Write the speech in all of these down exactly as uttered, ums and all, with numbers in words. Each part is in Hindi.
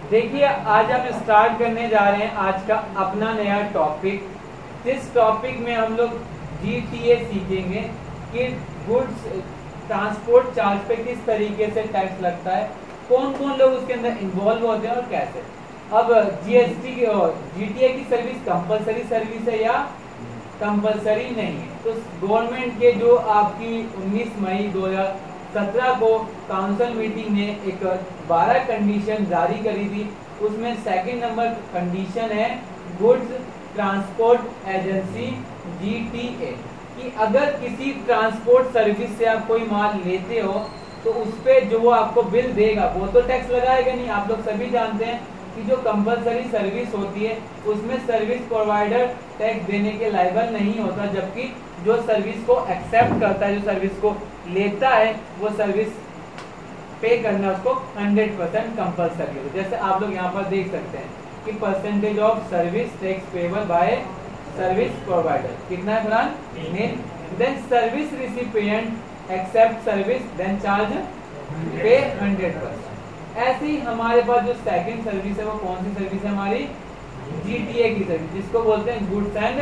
देखिए आज हम स्टार्ट करने जा रहे हैं आज का अपना नया टॉपिक। जिस टॉपिक में हम लोग जीटीए सीखेंगे कि गुड्स ट्रांसपोर्ट चार्ज पे किस तरीके से टैक्स लगता है, कौन कौन लोग उसके अंदर इन्वॉल्व होते हैं और कैसे। अब जीएसटी की और जीटीए की सर्विस कंपलसरी सर्विस है या कंपलसरी नहीं है। तो गवर्नमेंट के जो आपकी उन्नीस मई दो हज़ार सत्रह को काउंसिल मीटिंग ने एक बारह कंडीशन जारी करी थी, उसमें सेकंड नंबर कंडीशन है गुड्स ट्रांसपोर्ट एजेंसी जीटीए कि अगर किसी ट्रांसपोर्ट सर्विस से आप कोई माल लेते हो तो उस पे जो वो आपको बिल देगा वो तो टैक्स लगाएगा नहीं। आप लोग सभी जानते हैं कि जो कंपलसरी सर्विस होती है उसमें सर्विस प्रोवाइडर टैक्स देने के लायबल नहीं होता, जबकि जो सर्विस को एक्सेप्ट करता है, जो सर्विस को लेता है, वो सर्विस पे करना उसको हंड्रेड परसेंट कंपलसरी है। जैसे आप लोग यहाँ पर देख सकते हैं कि percentage of service tax payable by service provider कितना है फलान, then service recipient accept service then charge पे हंड्रेड परसेंट। ऐसे ही हमारे पास जो सेकंड सर्विस है वो कौन सी सर्विस है, हमारी जीटीए की सर्विस, जिसको बोलते हैं goods and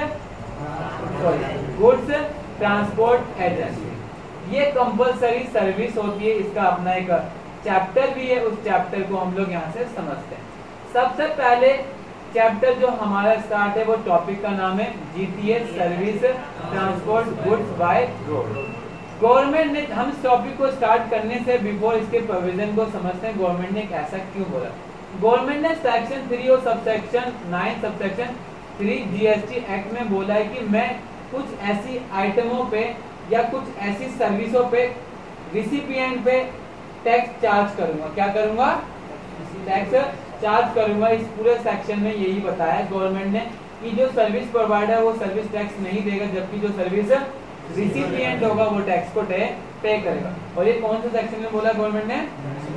sorry goods transport agency. ये कंपलसरी सर्विस होती है, इसका अपना एक चैप्टर भी है, उस चैप्टर को हम लोग यहाँ से समझते हैं। सबसे पहले चैप्टर जो हमारा स्टार्ट है वो टॉपिक का नाम है GTA service transport goods by road. Government ने, हम इस टॉपिक को स्टार्ट करने से बिफोर इसके प्रोविजन को समझते हैं गवर्नमेंट ने ऐसा क्यों बोला। गवर्नमेंट ने सेक्शन थ्री और subsection nine subsection three GST act में बोला है कि मैं कुछ ऐसी आइटमों पे या कुछ ऐसी सर्विसों पे रिसिपिएंट पे टैक्स चार्ज करूंगा। क्या करूंगा? टैक्स चार्ज करूंगा। इस पूरे सेक्शन में यही बताया गवर्नमेंट ने कि जो सर्विस प्रोवाइडर वो सर्विस टैक्स नहीं देगा, जबकि जो सर्विस रिसिपिएंट होगा वो टैक्स को पे करेगा। और ये कौन से सेक्शन में बोला गवर्नमेंट ने?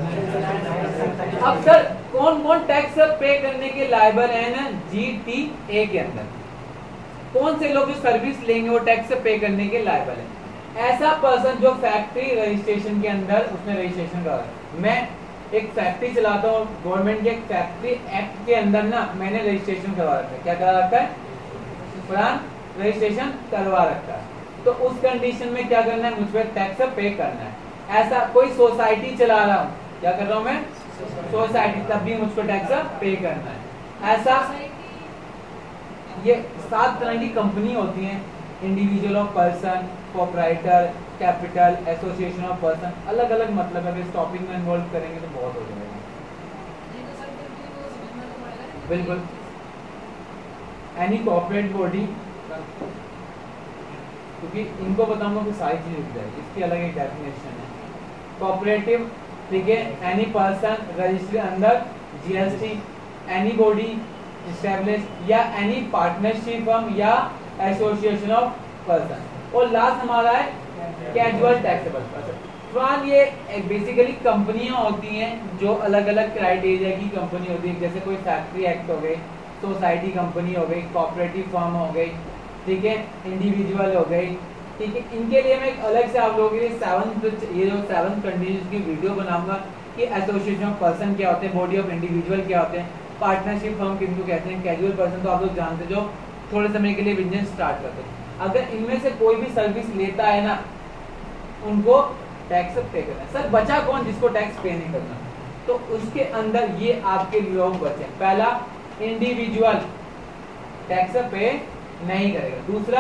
अब सर कौन कौन टैक्स पे करने के लायबल है ना जीटीए के अंदर, कौन से लोग जो सर्विस लेंगे वो टैक्स पे करने के लायबल है? ऐसा पर्सन जो फैक्ट्री रजिस्ट्रेशन के अंदर उसने रजिस्ट्रेशन करा, मैं एक फैक्ट्री चलाता हूँ, गवर्नमेंट के फैक्ट्री एक्ट के अंदर ना मैंने रजिस्ट्रेशन करवा रखा है। क्या करा रखा है? पुरान रजिस्ट्रेशन करवा रखा है। तो उस कंडीशन में क्या करना है, मुझ पर टैक्स पे करना है। ऐसा कोई सोसाइटी चला रहा हूँ, क्या कर रहा हूँ मैं? सोसाइटी, तब भी मुझको टैक्स पे करना है। ऐसा ये सात तरह की कंपनी होती हैं, individual of person, proprietor, capital, association of person, अलग अलग मतलब है। इस टॉपिक में इन्वॉल्व करेंगे तो बहुत हो जाएगा। बिल्कुल, एनी कॉर्पोरेट बॉडी, क्योंकि इनको बताऊंगा तो सारी चीज रुक जाएगी, इसकी अलग एक डेफिनेशन है। कोऑपरेटिव, ठीक है, any person registry under GST, any body establish या एनी पार्टनरशिप फर्म या एसोसिएशन ऑफ पर्सन। और लास्ट हमारा है कैजुअल टैक्सेबल पर्सन। ये बेसिकली कंपनियां होती हैं जो अलग अलग क्राइटेरिया की कंपनी होती है, जैसे कोई फैक्ट्री एक्ट हो गई, सोसाइटी कंपनी हो गई, कोऑपरेटिव फर्म हो गई, ठीक है, इंडिविजुअल हो गई, ठीक है। इनके लिए मैं एक अलग से आप लोगों के लिए सेवन ये जो सेवन कंडीशन की वीडियो बनाऊंगा कि एसोसिएशन ऑफ पर्सन क्या होते हैं, बॉडी ऑफ इंडिविजुअल क्या होते हैं, पार्टनरशिप फर्म किनको कहते हैं, कैजुअल पर्सन तो आप लोग जानते जो थोड़े समय के लिए बिजनेस स्टार्ट करते हैं। अगर इनमें से कोई भी सर्विस लेता है ना, उनको टैक्स पे करना है। सर बचा कौन जिसको टैक्स पे नहीं करना? तो उसके अंदर ये आपके लोग बचे। पहला, इंडिविजुअल टैक्स पे नहीं करेगा। दूसरा,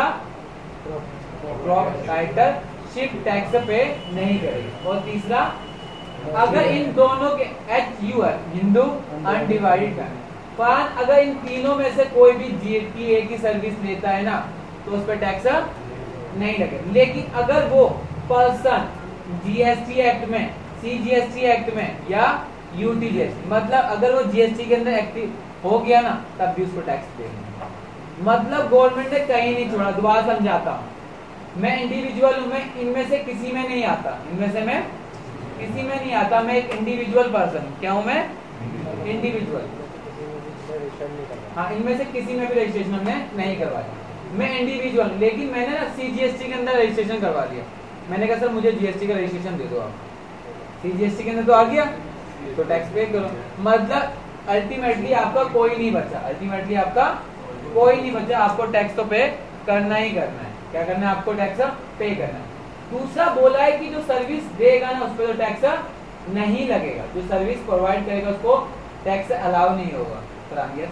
प्रोप्राइटरशिप टैक्स पे नहीं करेगा। और तीसरा, अगर इन दोनों के एच यू है हिंदू अनडिवाइडेड फैमिली, पर अगर इन तीनों में से कोई भी जीटीए की सर्विस लेता है ना तो उस पर टैक्स नहीं लगेगा। लेकिन अगर वो पर्सन जीएसटी एक्ट में, सीजीएसटी एक्ट में या यूटीजीएसटी, मतलब अगर वो जीएसटी के अंदर एक्टिव हो गया ना तब भी उसको टैक्स देगा। मतलब गवर्नमेंट ने कहीं नहीं छोड़ा। दोबारा समझाता हूँ, मैं इंडिविजुअल हूँ, मैं इनमें से किसी में नहीं आता, इनमें से मैं किसी में नहीं आता, मैं एक इंडिविजुअल पर्सन हूँ। क्या हूँ मैं? इंडिविजुअल। हाँ, इनमें से किसी में भी रजिस्ट्रेशन हमने नहीं करवाया, मैं इंडिविजुअल। लेकिन मैंने ना सीजीएसटी के अंदर रजिस्ट्रेशन करवा दिया। मैंने कहा सर मुझे जीएसटी का रजिस्ट्रेशन दे दो आप। सीजीएसटी के अंदर तो आ गया तो टैक्स पे करो। मतलब अल्टीमेटली आपका कोई नहीं बचा, अल्टीमेटली आपका कोई नहीं बचा, आपको टैक्स तो पे करना ही करना है। क्या करना है आपको? टैक्स पे करना है। दूसरा बोला है कि जो सर्विस देगा ना उस पर तो टैक्स नहीं लगेगा, जो सर्विस प्रोवाइड करेगा उसको टैक्स अलाउ नहीं होगा। हाँ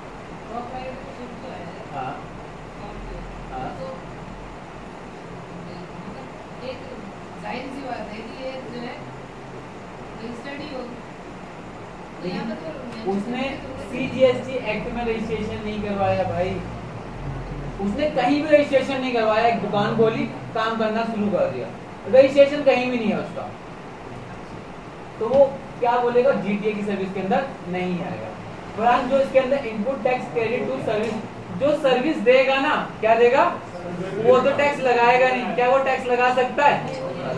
हाँ उसने सीजीएसटी एक्ट में रजिस्ट्रेशन नहीं करवाया भाई, उसने कहीं भी रजिस्ट्रेशन नहीं करवाया, एक दुकान खोली, काम करना शुरू कर दिया, रजिस्ट्रेशन कहीं भी नहीं है उसका, तो वो क्या बोलेगा? जीटीए की सर्विस के अंदर नहीं आएगा। पर जो इसके अंदर input tax credit to service, जो सर्विस देगा ना, क्या देगा? वो तो टैक्स लगाएगा नहीं। क्या वो टैक्स लगा सकता है?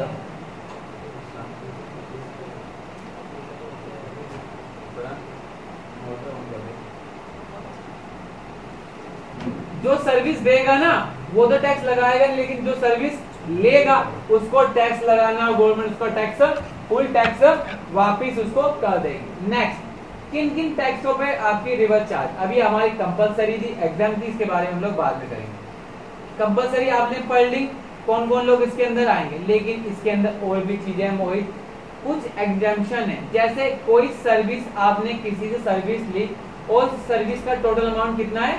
जो सर्विस देगा ना वो तो टैक्स लगाएगा नहीं, लेकिन जो सर्विस लेगा उसको टैक्स लगाना, गवर्नमेंट उसका टैक्स, फुल टैक्स वापिस उसको कर देगी। नेक्स्ट, किन किन टैक्सों पे आपकी रिवर्स चार्ज? अभी हमारी कंपलसरी थी, एग्जाम थी, इसके बारे में हम लोग बाद में करेंगे। कंपलसरी आपने पढ़ ली, कौन कौन लोग इसके अंदर आएंगे, लेकिन इसके अंदर और भी चीजें हैं मोहित, कुछ एग्जाम्पशन है। जैसे कोई सर्विस आपने किसी से सर्विस ली और सर्विस का टोटल अमाउंट कितना है,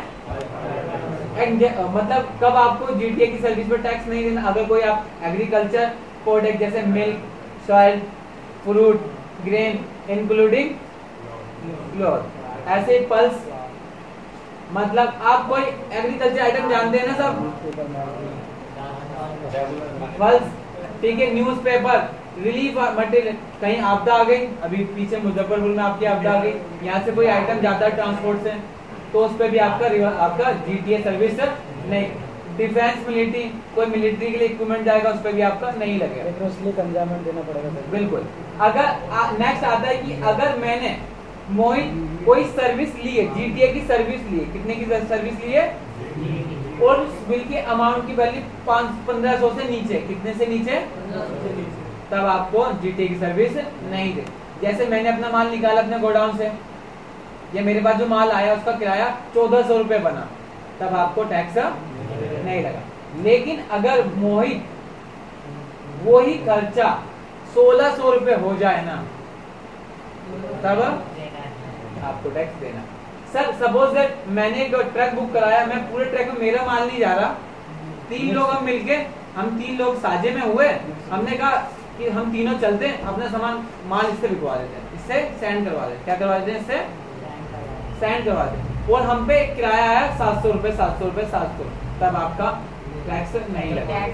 मतलब कब आपको जीटीए की सर्विस पर टैक्स नहीं देना? अगर कोई आप एग्रीकल्चर प्रोडक्ट जैसे milk, soil, fruit, grain including cloth, ऐसे पल्स, मतलब आप कोई एग्रीकल्चर आइटम जानते हैं ना सब, पल्स, ठीक है, न्यूज़पेपर, रिलीफ मटेरियल, कहीं आपदा आ गई, अभी पीछे मुजफ्फरपुर में आपकी आपदा आ गई, यहाँ से कोई आइटम जाता है ट्रांसपोर्ट से, तो उस पर भी आपका आपका जीटीए सर्विस नहीं। डिफेंस मिलिट्री, कोई मिलिट्री के लिए इक्विपमेंट जाएगा उस पर भी आपका नहीं लगेगा, उसके लिए कंजाइनमेंट देना पड़ेगा। बिल्कुल। अगर नेक्स्ट आता है कि अगर मैंने मोहित कोई सर्विस ली है, जीटीए की सर्विस ली है, कितने की सर्विस ली है, और उस बिल के अमाउंट की वैल्यू पाँच पंद्रह सौ से नीचे, कितने से नीचे, तब आपको जीटीए की सर्विस नहीं दे। जैसे मैंने अपना माल निकाला अपने गोडाउन से, या मेरे पास जो माल आया उसका किराया चौदह सौ रुपए बना, तब आपको टैक्स नहीं लगा। लेकिन अगर मोहित वही खर्चा सोलह सौ रुपए हो जाए ना, तब आपको टैक्स देना। सर सपोज दैट मैंने एक ट्रक बुक कराया, मैं पूरे ट्रक में मेरा माल नहीं जा रहा, तीन लोग हम मिलके, हम तीन लोग साझे में हुए, हमने कहा कि हम तीनों चलते हैं, अपना सामान माल इससे बिकवा देते हैं, इससे सेंड करवा देते, क्या करवा देते हैं, इससे सेंड करवा देते, और हम पे किराया है सात सौ रुपए सात सौ रुपए सात सौ, तब आपका टैक्स नहीं लगेगा।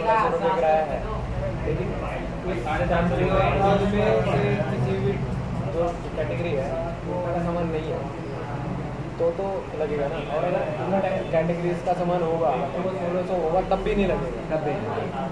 कैटेगरी है वो का सामान नहीं है तो तो लगेगा ना, और अगर कैटेगरीज का सामान होगा तो वो सोलह सौ होगा तब भी नहीं लगेगा, तब भी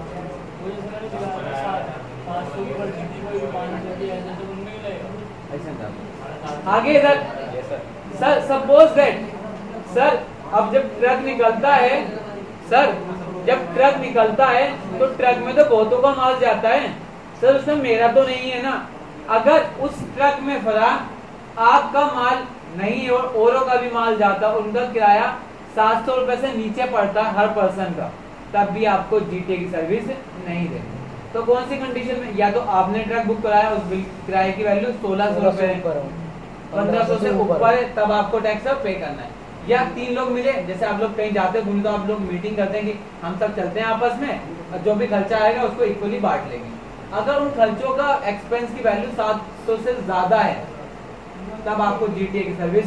आगे इधर सर सपोज दैट सर अब जब ट्रक निकलता है, सर जब ट्रक निकलता है तो ट्रक में तो बहुतों का माल जाता है, सर उसमें मेरा तो नहीं है ना। अगर उस ट्रक में फरहान आपका माल नहीं है और औरों का भी माल जाता, उनका किराया सात सौ रुपए से नीचे पड़ता हर पर्सन का, तब भी आपको जीटीए की सर्विस नहीं देगी। तो कौन सी कंडीशन में, या तो आपने ट्रक बुक कराया, उस बिल किराए की वैल्यू सोलह सौ रुपए पंद्रह सौ से ऊपर है, तब आपको टैक्स पे करना है। या तीन लोग मिले, जैसे आप लोग कहीं जाते हैं घूमने, तो आप लोग मीटिंग करते हैं कि हम सब चलते हैं आपस में, और जो भी खर्चा आएगा उसको इक्वली बांट लेंगे। अगर उन खर्चों का एक्सपेंस की वैल्यू सात सौ से ज्यादा है, तब आपको जीटीए की सर्विस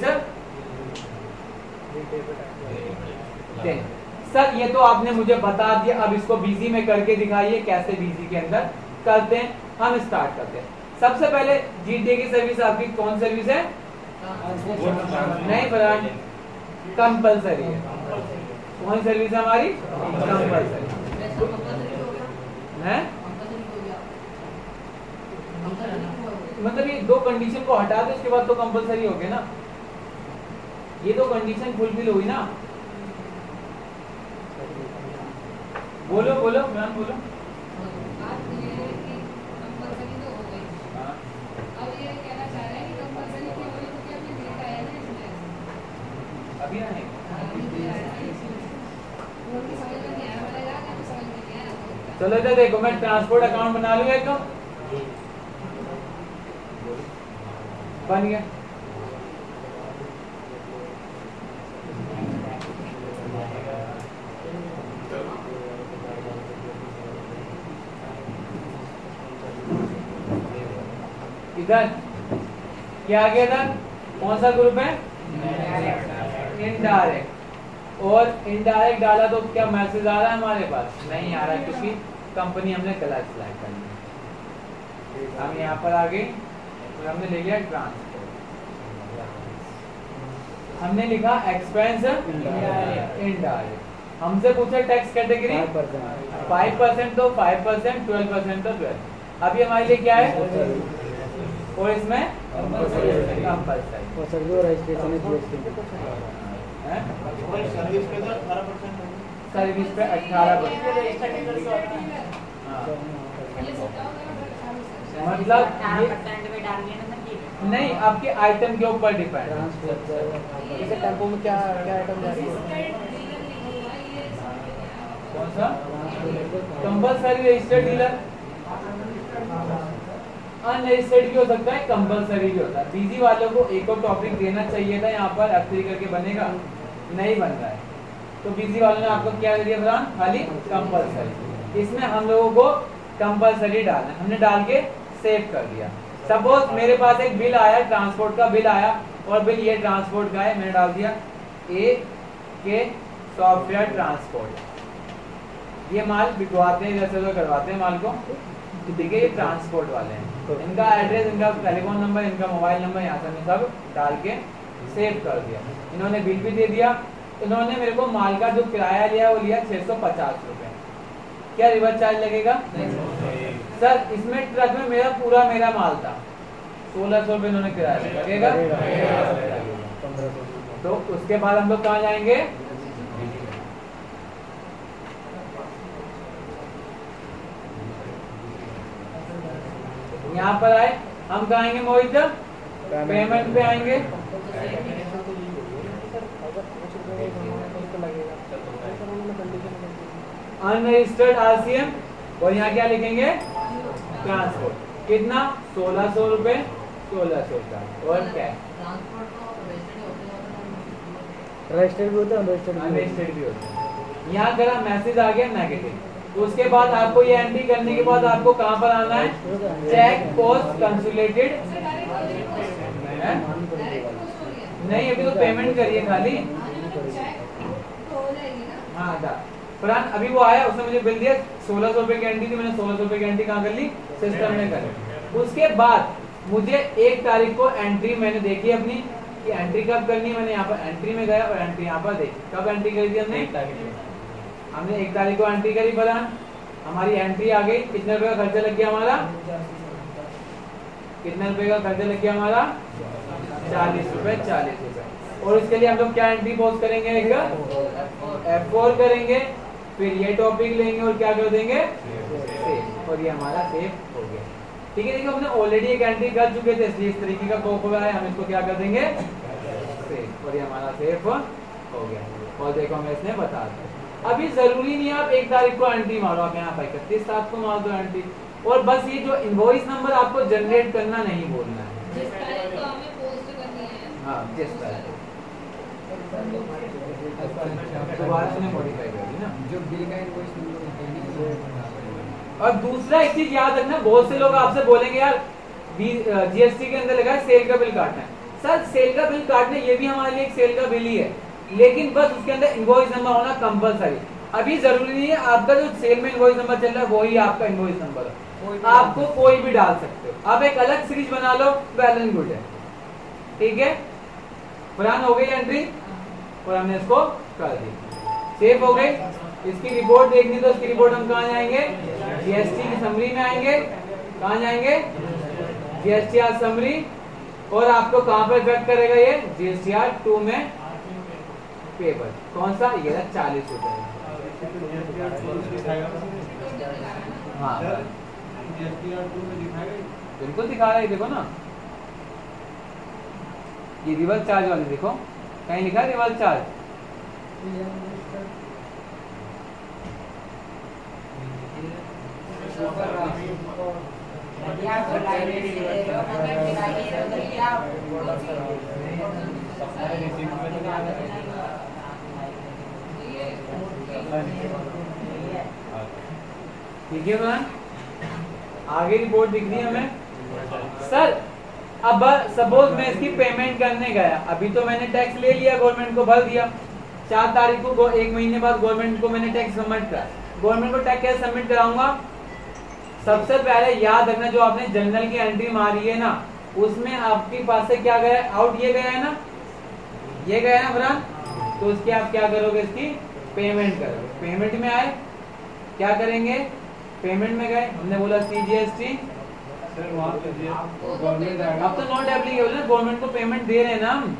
दें। सर ये तो आपने मुझे बता दिया, अब इसको बीजी में करके दिखाइए कैसे बीजी के अंदर करते हैं। हम स्टार्ट करते हैं। सबसे पहले जीटीए की सर्विस आपकी कौन सर्विस है? नहीं फरहान, कंपलसरी है। कौन सर्विस है हमारी? कंपलसरी है। मतलब ये दो कंडीशन को हटा दो, उसके बाद तो कंपलसरी हो गया ना, ये दो कंडीशन फुलफिल हुई ना। बोलो बोलो मैम बोलो। अभी आएंगे। चलो इधर देखो, मैं ट्रांसपोर्ट अकाउंट बना लूँ एक, बन गया। इधर क्या आ गया था, कौन सा ग्रुप है, इनडायरेक्ट। और इनडायरेक्ट डाला तो क्या मैसेज आ रहा है हमारे पास, नहीं आ रहा है, क्योंकि कंपनी हमने गलत सिलेक्ट कर ली। हम यहाँ पर आ गए और हमने ले लिया ट्रांसपोर्ट, हमने लिखा एक्सपेंस इनडायरेक्ट। हमसे पूछा टैक्स कैटेगरी फाइव परसेंट तो फाइव परसेंट, ट्वेल्व परसेंट तो ट्वेल्व। अभी हमारे लिए क्या है, और इसमें सर्विस पे अठारह परसेंट, मतलब नहीं, आपके आइटम के ऊपर डिपेंड। जैसे टेम्पो में क्या क्या आइटम जा रही है, कौन सा कंपलसरी रजिस्टर्ड डीलर, अनरजिस्टर्ड भी हो सकता है, कंपलसरी भी होता है। बीजी वालों को एक और टॉपिक देना चाहिए था यहाँ पर, एफ थ्री करके बनेगा, नहीं बन रहा है, तो बीजी वालों ने आपको क्या दिया फरहान, खाली कंपलसरी। इसमें हम लोगों को कंपलसरी डालना है, हमने डाल के सेव कर दिया। सपोज मेरे पास एक बिल आया, ट्रांसपोर्ट का बिल आया, और बिल ये ट्रांसपोर्ट का है, मैंने डाल दिया ए के सॉफ्टवेयर ट्रांसपोर्ट। ये माल बिकवाते हैं, जैसे तो करवाते हैं माल को, ठीक है, ये ट्रांसपोर्ट वाले हैं, इनका एड्रेस, इनका टेलीफोन नंबर, इनका मोबाइल नंबर यहाँ से हमने सब डाल के सेव कर दिया। इन्होंने बिल भी दे दिया। इन्होंने मेरे को माल का जो किराया लिया वो लिया छह सौ पचास रुपए। क्या रिवर्स चार्ज लगेगा? सर इसमें ट्रक में मेरा पूरा मेरा माल था, सोलह सौ रुपये इन्होंने किराया लगेगा। तो उसके बाद हम लोग कहाँ जाएंगे, यहाँ पर आए, हम कहाँ आएंगे मोहित, पेमेंट पे आएंगे। अनरजिस्टर्ड आरसीएम, और यहाँ क्या लिखेंगे, ट्रांसपोर्ट, कितना, सोलह सौ रुपए, सोलह सौ का, और क्या रजिस्टर्ड भी होता है, अनरजिस्टर्ड भी होता है। यहाँ अगर मैसेज आ गया नेगेटिव, तो उसके बाद आपको ये एंट्री करने के बाद आपको कहाँ पर आना है, चेक पोस्ट कंसुलेटेड, नहीं अभी तो पेमेंट करिए खाली। हाँ था फरहान, अभी वो आया, उसने मुझे बिल दिया, सोलह सौ रुपए की एंट्री थी, मैंने सोलह सौ रुपए की एंट्री कहाँ कर ली, सिस्टम में कर ली। उसके बाद मुझे एक तारीख को एंट्री मैंने देखी अपनी कि एंट्री कब करनी है, मैंने यहाँ पर एंट्री में गया और एंट्री यहाँ पर देखी, कब एंट्री करी थी हमने, हमने एक तारीख को एंट्री करी फरहान, हमारी एंट्री आ गई, कितने रुपए का खर्चा लग गया हमारा, कितने रुपए का खर्चा लग गया हमारा, चालीस रुपए, चालीस रुपए। और उसके लिए हम लोग क्या एंट्री पोस्ट करेंगे, एक एफ फोर करेंगे, फिर ये टॉपिक लेंगे और क्या कर देंगे, सेव, और ये हमारा सेव हो गया। ठीक है, देखिए हमने ऑलरेडी एक एंट्री कर चुके थे, इसलिए इस तरीके का कोप है, हम इसको क्या कर देंगे, सेव, और ये हमारा सेव हो गया। और देखो मैं इसने बता दिया। अभी जरूरी नहीं है आप एक तारीख को एंट्री मारो, आप यहाँ पर इकतीस तारीख को मार दो एंट्री, और बस ये जो इनवॉइस नंबर आपको जनरेट करना नहीं बोलना है, जिस तारीख को हमें पोस्ट करनी है। हाँ जिस तारीख दोबारा से मॉडिफाई करेगी ना, जो बिल का इनवॉइस नंबर। और दूसरा एक चीज याद रखना, बहुत से लोग आपसे बोलेंगे यार जीएसटी के अंदर लगा है सेल का बिल काटना है। सर सेल का बिल काटना ये भी हमारे लिए एक सेल का बिल ही है, लेकिन बस उसके अंदर इनवॉइस नंबर होना कंपलसरी। अभी जरूरी नहीं है आपका जो सेल में इनवॉइस नंबर चल रहा है वही आपका इनवॉइस नंबर है, आपको कोई भी डाल सकते हो, आप एक अलग सीरीज बना लो, वेल एंड गुड है। ठीक है, पुरान हो गई एंट्री और हमने इसको कर दी, सेव हो गई। इसकी रिपोर्ट देखनी तो इसकी रिपोर्ट हम कहाँ जाएंगे, जीएसटी की समरी में आएंगे, कहाँ जाएंगे, जीएसटीआर समरी, और आपको कहाँ पर इफेक्ट करेगा ये, जीएसटीआर टू में पेपर, कौन सा, ये चालीस रुपए। हाँ बिल्कुल दिखा रहा है, देखो ना ये रिवर्स चार्ज वाले, देखो कहीं लिखा है रिवर्स चार्ज? ठीक है मैम, आगे रिपोर्ट दिख रही है हमें। सर अब सपोज मैं इसकी पेमेंट करने गया, अभी तो मैंने टैक्स ले लिया, गवर्नमेंट को भर दिया, चार तारीख को एक महीने बाद गवर्नमेंट को मैंने टैक्स सबमिट करा। गवर्नमेंट को टैक्स कैसे सबमिट कराऊंगा? सबसे पहले याद रखना, जो आपने जनरल की एंट्री मारी है ना, उसमें आपके पास से क्या गया? आउट ये गया है ना, ये गया है ना फरहान, तो उसकी आप क्या करोगे? इसकी पेमेंट करोगे। पेमेंट में आए क्या करेंगे? पेमेंट में गए, हमने बोला सीजीएसटी, अब तो नॉट एप्लीकेबल ना, गवर्नमेंट को पेमेंट दे रहे हैं ना हम,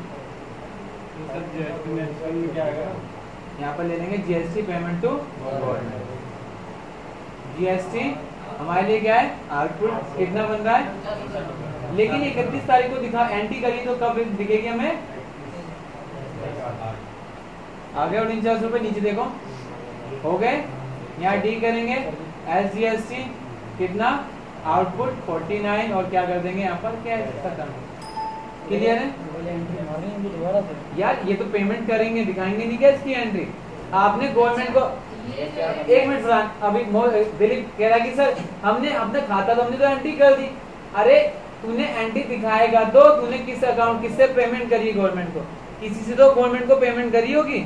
यहाँ पर ले लेंगे GST payment to government. GST हमारे लिए क्या है? आउटपुट कितना बन रहा है, लेकिन इकतीस तारीख को दिखा एंट्री करी तो कब दिखेगी हमें? आगे और तीन चार रुपए नीचे देखो, हो गए। यहाँ डी करेंगे एस जी एस टी कितना? आउटपुट उनचास, और क्या कर देंगे यहाँ पर? क्या खत्म, क्लियर है यार? ये तो पेमेंट करेंगे, दिखाएंगे नहीं क्या इसकी एंट्री? आपने गवर्नमेंट को एक मिनट फरहान, अभी दिलीप कह रहा है कि सर हमने अपना खाता तो हमने तो एंट्री कर दी। अरे तूने एंट्री दिखाएगा तो तूने किस अकाउंट, किससे पेमेंट करी? गवर्नमेंट को, किसी से तो गवर्नमेंट को पेमेंट करी होगी,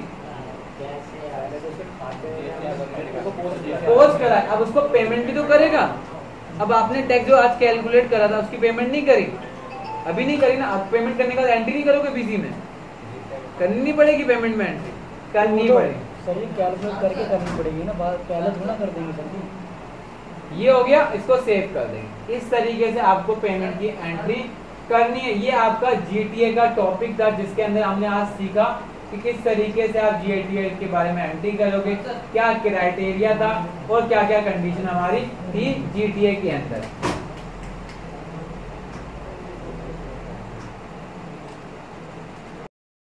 पोस्ट करा, अब उसको पेमेंट भी तो करेगा। अब आपने टैक्स जो आज कैलकुलेट करा था उसकी पेमेंट नहीं करी, अभी नहीं करी ना, अब पेमेंट करने का एंट्री नहीं करोगे बीसी में, करनी नहीं पड़ेगी पेमेंट में एंट्री, करनी पड़ेगी सर, ये कैलकुलेट करके करनी पड़ेगी ना, पहले थोड़ा कर देंगे सर जी। ये हो गया, इसको सेव कर देंगे। इस तरीके से आपको पेमेंट की एंट्री करनी है। ये आपका जीटीए का टॉपिक था, जिसके अंदर हमने आज सीखा कि किस तरीके से आप जीटीए के बारे में एंट्री करोगे, क्या क्राइटेरिया था और क्या क्या कंडीशन हमारी थी जीटीए के अंदर।